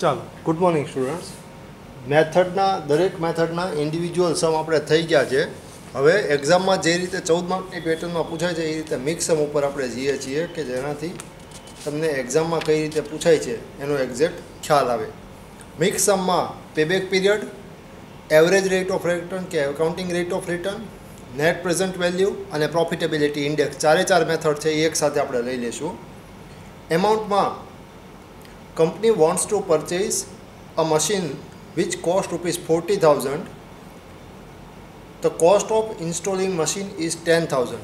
ચાલો good morning students. મેથડના દરેક મેથડના individual સમ આપણે થઈ ગયા છે. હવે એક્ઝામમાં જે રીતે 14 માર્કની પેટર્નમાં પૂછાય છે એ રીતે મિક્સ સમ ઉપર આપણે જઈએ છીએ કે જેનાથી તમને એક્ઝામમાં કઈ રીતે પૂછાય છે એનો એક્ઝેક્ટ ખ્યાલ આવે. મિક્સ સમમાં payback period, average rate of return કે accounting rate of return, net present value અને પ્રોફિટેબિલિટી ઇન્ડેક્સ ચાર મેથડ છે એ એક સાથે આપણે લઈ લઈશું. એમાઉન્ટમાં company wants to purchase a machine which cost rupees 40,000. The cost of installing machine is 10,000.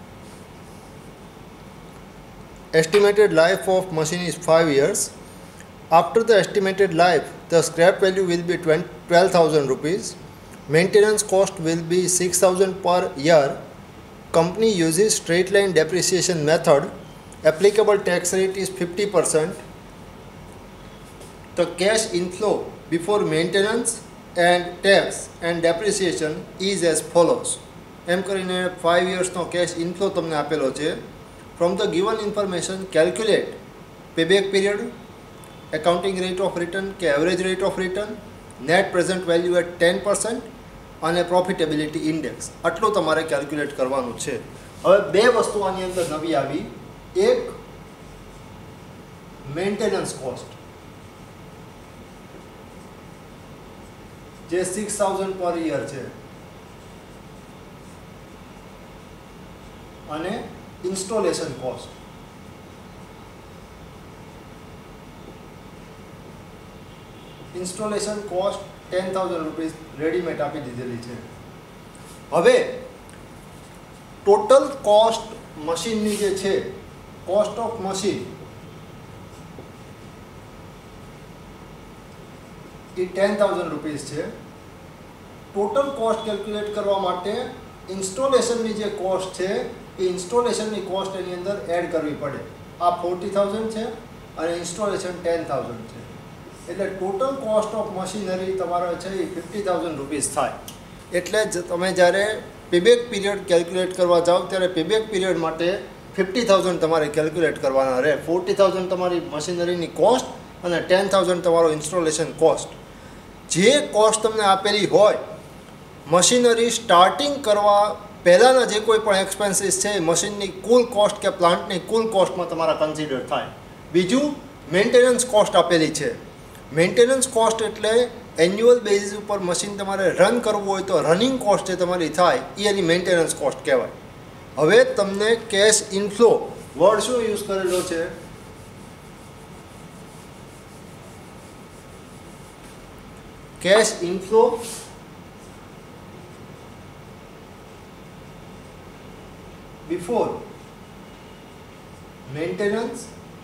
Estimated life of machine is 5 years. After the estimated life, the scrap value will be 12,000 rupees. Maintenance cost will be 6,000 per year. Company uses straight line depreciation method. Applicable tax rate is 50%. The cash inflow before maintenance and tax and depreciation is as follows. એમ કરીને 5 yearsનો cache inflow તમને આપેલો છે. From the given information calculate payback period, accounting rate of return કે average rate of return, net present value at 10% અને profitability index. આટલું તમારે calculate કરવાનું છે. હવે બે વસ્તુ આની અંદર નવી આવી. એક મેન્ટેનન્સ કોસ્ટ જે 6,000 પર યર છે અને ઇન્સ્ટોલેશન કોસ્ટ ₹10,000 રેડીમેડ આપી દીધેલી છે. હવે ટોટલ કોસ્ટ મશીનની જે છે, કોસ્ટ ઓફ મશીન એ ₹10,000 છે. ટોટલ કોસ્ટ કેલ્ક્યુલેટ કરવા માટે ઇન્સ્ટોલેશનની જે કોસ્ટ છે એ ઇન્સ્ટોલેશનની કોસ્ટ એની અંદર એડ કરવી પડે. આ 40,000 છે અને ઇન્સ્ટોલેશન 10,000 છે. એટલે ટોટલ કોસ્ટ ઓફ મશીનરી તમારો છે એ ₹50,000 થાય. એટલે જ તમે જ્યારે પેબેક પીરિયડ કેલ્ક્યુલેટ કરવા જાઓ ત્યારે પેબેક પીરિયડ માટે 50,000 તમારે કેલ્ક્યુલેટ કરવાના રહે. 40,000 તમારી મશીનરીની કોસ્ટ અને 10,000 તમારો ઇન્સ્ટોલેશન કોસ્ટ. જે કોસ્ટ તમને આપેલી હોય, મશીનરી સ્ટાર્ટિંગ કરવા પહેલાંના જે કોઈ પણ એક્સપેન્સીસ છે એ મશીનની કુલ કોસ્ટ કે પ્લાન્ટની કુલ કોસ્ટમાં તમારા કન્સિડર થાય. બીજું મેન્ટેનન્સ કોસ્ટ આપેલી છે. મેન્ટેનન્સ કોસ્ટ એટલે એન્યુઅલ બેઝિસ ઉપર મશીન તમારે રન કરવું હોય તો રનિંગ કોસ્ટ જે તમારી થાય એ એની મેન્ટેનન્સ કોસ્ટ કહેવાય. હવે તમને કેશ ઇનફ્લો વર્ડ શું યુઝ કરેલો છે? Cash inflow before maintenance,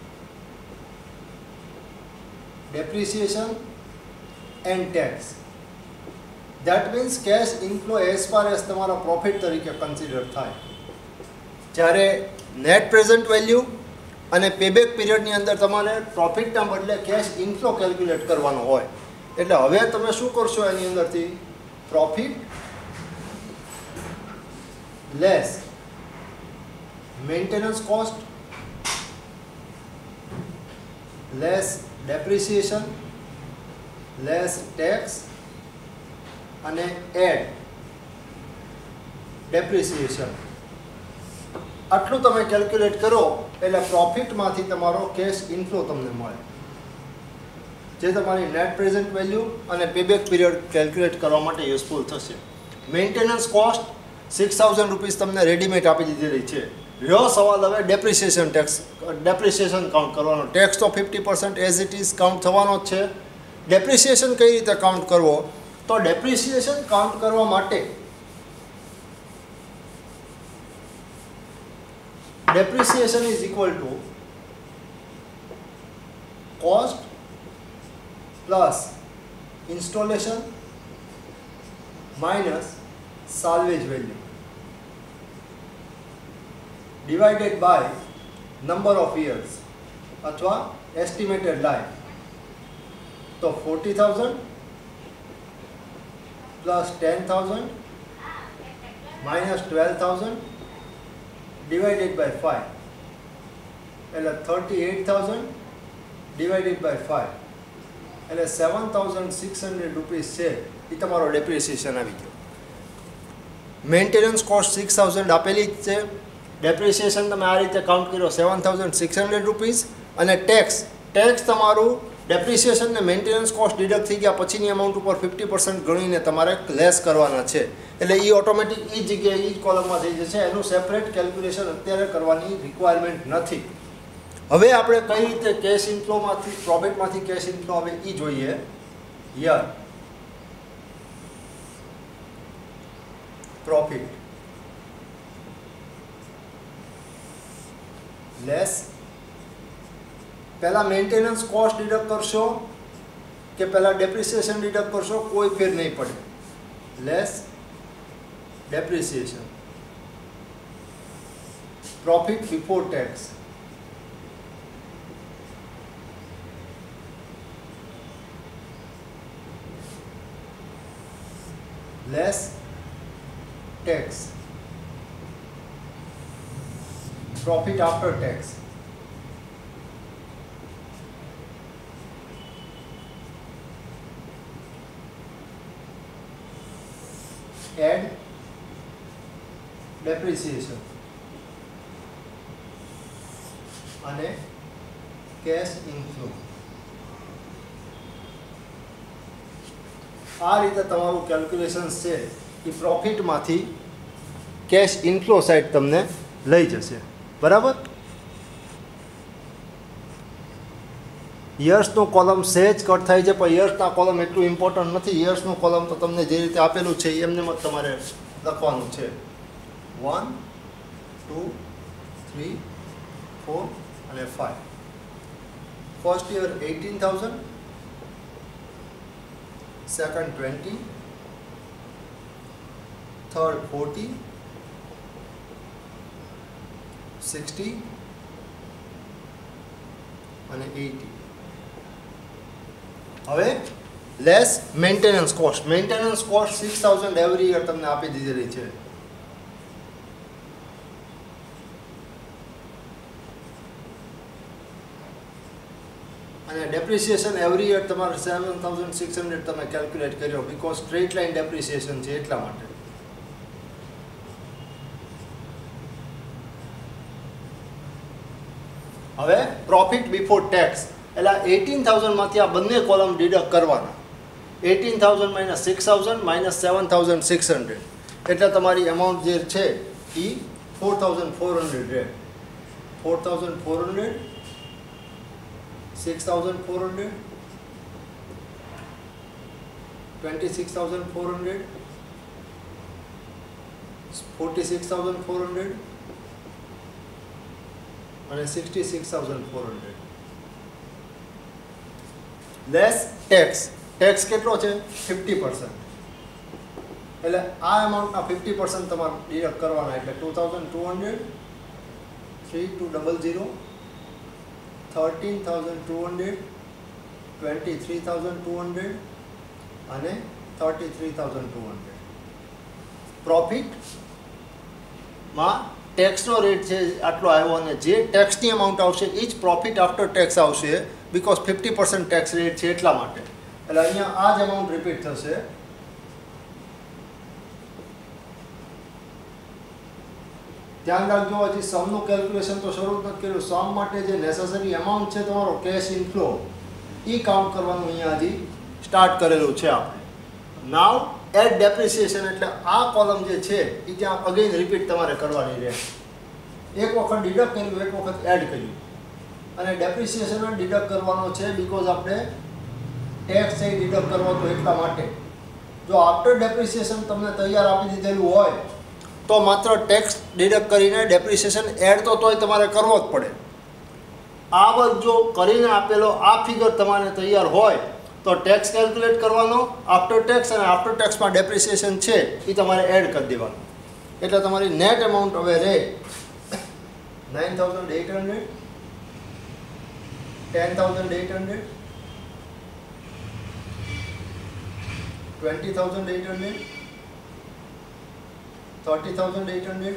depreciation and tax. That means cash inflow as far as તમારો પ્રોફિટ તરીકે કન્સિડર થાય. જ્યારે નેટ પ્રેઝન્ટ વેલ્યુ અને પેબેક પીરિયડની અંદર તમારે પ્રોફિટના બદલે કેશ ઇનફ્લો કેલ્ક્યુલેટ કરવાનો હોય. એટલે હવે તમે શું કરશો એની અંદરથી? Profit less maintenance cost less depreciation less tax અને એડ ડેપ્રિસિએશન. આટલું તમે કેલ્ક્યુલેટ કરો એટલે પ્રોફિટમાંથી તમારો કેશ ઇનફ્લો તમને મળે, જે તમારી નેટ પ્રેઝન્ટ વેલ્યુ અને પેબેક પીરિયડ કેલ્ક્યુલેટ કરવા માટે યુઝફુલ થશે. મેન્ટેનન્સ કોસ્ટ ₹6,000 તમને રેડીમેડ આપી દીધેલી છે. રહ્યો સવાલ હવે ડેપ્રિસિએશન ટેક્સ, ડેપ્રિસિએશન કાઉન્ટ કરવાનો. ટેક્સ તો 50% એઝ ઇટ ઇઝ કાઉન્ટ થવાનો જ છે. ડેપ્રિસિએશન કઈ રીતે કાઉન્ટ કરવો? તો ડેપ્રિસિએશન કાઉન્ટ કરવા માટે depreciation is equal to cost plus installation minus salvage value divided by number of years અથવા estimated life. તો 40,000 plus 10,000 minus 12,000 divided by 5 એટલે 38,000 divided by 5 એટલે 7600 રૂપીસ છે એ તમારો ડેપ્રિસિએશન આવી ગયો. મેન્ટેનન્સ કોસ્ટ 6000 આપેલી જ છે. ડેપ્રિસિએશન તમે આ રીતે કાઉન્ટ કર્યો 7600 રૂપીસ. અને ટેક્સ તમારું ડેપ્રિસિએશન ને મેન્ટેનન્સ કોસ્ટ ડિડક્ટ થઈ ગયા પછીની અમાઉન્ટ ઉપર 50% ગણીને તમારે લેસ કરવાના છે. એટલે એ ઓટોમેટિક એ જગ્યાએ એ જ કોલમમાં થઈ જશે. એનું સેપરેટ કેલ્ક્યુલેશન અત્યારે કરવાની રિક્વાયરમેન્ટ નથી. હવે આપણે કઈ રીતે કેશ ઇનફ્લોમાંથી પ્રોફિટમાંથી કેશ ઇનફ્લો આવે એ જોઈએ. યર પ્રોફિટ લેસ પહેલાં મેન્ટેનન્સ કોસ્ટ ડિડક્ટ કરશો કે પહેલાં ડેપ્રિસિએશન ડિડક્ટ કરશો કોઈ ફેર નહીં પડે. Less depreciation profit before tax less tax profit after tax add depreciation અને કેશ ઇનફ્લો. આ રીતે તમારું કેલ્ક્યુલેશન છે એ પ્રોફિટમાંથી કેશ ઇનફ્લો સાઈડ તમને લઈ જશે. બરાબર. યર્સનું કોલમ સહેજ કટ થાય છે પણ યર્સના કોલમ એટલું ઇમ્પોર્ટન્ટ નથી. યર્સનું કોલમ તો તમને જે રીતે આપેલું છે એમને જ તમારે લખવાનું છે. 1 2 3 4 અને 5. ફર્સ્ટ યર 18,000, સેકન્ડ 20, થર્ડ 40, 60 અને 80. હવે less maintenance cost. Maintenance cost 6000 every year તમને આપી દીધેલી છે. અને ડેપ્રિસિએશન એવરી યર તમારે 7600 તમે કેલ્ક્યુલેટ કર્યો બીકોઝ સ્ટ્રેટ લાઇન ડેપ્રિસિએશન છે એટલા માટે. હવે પ્રોફિટ બિફોર ટેક્સ એટલે 18,000 માંથી આ બંને કોલમ ડિડક્ટ કરવાના. 18,000 માઇનસ 6,000 માઇનસ 7,600 એટલે તમારી અમાઉન્ટ જે છે એ 4,400 રહે. 4,400, 6,400, 26,400, 46,400 અને 66,400. Less tax. ટેક્સ કેટલો છે? 50%. એટલે આ અમાઉન્ટના 50% તમારે ડિડક્ટ કરવાના. એટલે 2,200, 3,200, 13,200, 23,200 અને 33,200. પ્રોફિટમાં ટેક્સનો રેટ છે આટલો આવ્યો અને જે ટેક્સની અમાઉન્ટ આવશે એ જ પ્રોફિટ આફ્ટર ટેક્સ આવશે બીકોઝ 50% ટેક્સ રેટ છે એટલા માટે. એટલે અહીંયા આ જ અમાઉન્ટ રિપીટ થશે. ધ્યાન રાખજો હજી સમનું કેલ્ક્યુલેશન તો શરૂ નથી કર્યું. સમ માટે જે નેસેસરી અમાઉન્ટ છે તમારો કેશ ઇનફ્લો એ કાઉન્ટ કરવાનું અહીંયા હજી સ્ટાર્ટ કરેલું છે આપણે. નાવ એડ ડેપ્રિસિએશન એટલે આ કોલમ જે છે એ ત્યાં અગેન રિપીટ તમારે કરવાની રહે. એક વખત ડિડક્ટ કર્યું, એક વખત એડ કર્યું અને ડેપ્રિસિએશન ડિડક્ટ કરવાનો છે બીકોઝ આપણે ટેક્સ છે ડિડક્ટ કરવો તો એટલા માટે. જો આફ્ટર ડેપ્રિસિએશન તમને તૈયાર આપી દીધેલું હોય તો માત્ર ટેક્સ ડિડક્ટ કરીને ડેપ્રિસિએશન એડ તો તોય તમારે કરવો જ પડે. આ વર્ગ જો કરીને આપેલો આ ફિગર તમારે તૈયાર હોય તો ટેક્સ કેલ્ક્યુલેટ કરવાનો આફ્ટર ટેક્સ અને આફ્ટર ટેક્સમાં ડેપ્રિસિએશન છે એ તમારે એડ કરી દેવાનું. એટલે તમારી નેટ અમાઉન્ટ હવે રહે 9,800, 10,800, 20,800, 30,800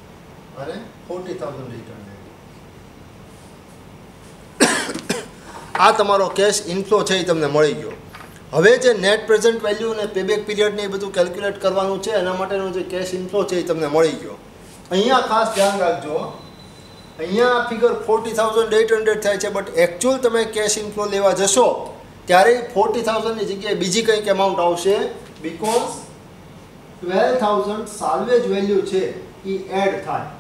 અને 40,800. આ તમારો કેશ ઇનફ્લો છે એ તમને મળી ગયો. હવે જે નેટ પ્રેઝન્ટ વેલ્યુ અને પેબેક પીરિયડને એ બધું કેલ્ક્યુલેટ કરવાનું છે એના માટેનો જે કેશ ઇનફ્લો છે એ તમને મળી ગયો. અહીંયા ખાસ ધ્યાન રાખજો, અહીંયા ફિગર 40,800 થાય છે, બટ એકચ્યુઅલ તમે કેશ ઇનફ્લો લેવા જશો ત્યારે 40,000ની જગ્યાએ બીજી કંઈક એમાઉન્ટ આવશે, બીકોઝ 12,000 સાલ્વેજ વેલ્યુ છે એ એડ થાય.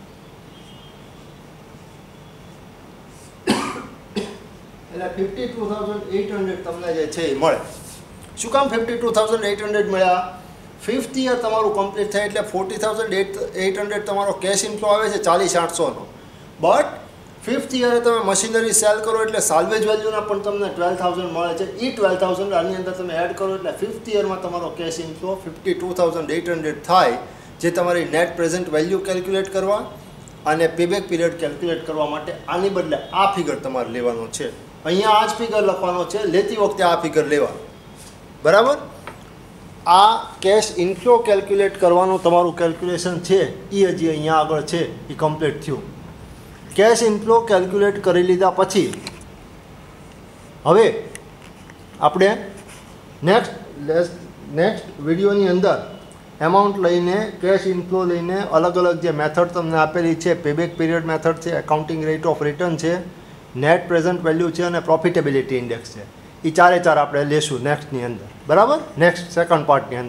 એટલે 52,800 તમને જે છે એ મળે. શું કામ 52,800 મળ્યા? 5th યર તમારું કમ્પ્લીટ થાય એટલે 40,800 તમારો કેશ ઇનફ્લો આવે છે 40,800નો. બટ 5th યરે તમે મશીનરી સેલ કરો એટલે સાલ્વેજ વેલ્યુના પણ તમને 12,000 મળે છે. એ 12,000 આની અંદર તમે એડ કરો એટલે 5th યરમાં તમારો કેશ ઇનફ્લો 52,800 થાય, જે તમારી નેટ પ્રેઝન્ટ વેલ્યુ કેલ્ક્યુલેટ કરવા અને પેબેક પીરિયડ કેલ્ક્યુલેટ કરવા માટે આની બદલે આ ફિગર તમારે લેવાનો છે. અહીંયા આ જ ફિગર લખવાનો છે, લેતી વખતે આ ફિગર લેવાનો. બરાબર? આ કેશ ઇનફ્લો કેલ્ક્યુલેટ કરવાનું તમારું કેલ્ક્યુલેશન છે એ હજી અહીંયા આગળ છે એ કમ્પ્લીટ થયું. કેશ ઇનફ્લો કેલ્ક્યુલેટ કરી લીધા પછી હવે આપણે નેક્સ્ટ વિડીયોની અંદર એમાઉન્ટ લઈને કેશ ઇનફ્લો લઈને અલગ અલગ જે મેથડ તમને આપેલી છે, પેબેક પીરિયડ મેથડ છે, એકાઉન્ટિંગ રેટ ઓફ રિટર્ન છે, નેટ પ્રેઝન્ટ વેલ્યુ છે અને પ્રોફિટેબિલિટી ઇન્ડેક્સ છે, એ ચારે ચાર આપણે લેશું નેક્સ્ટની અંદર. બરાબર? નેક્સ્ટ સેકન્ડ પાર્ટની અંદર.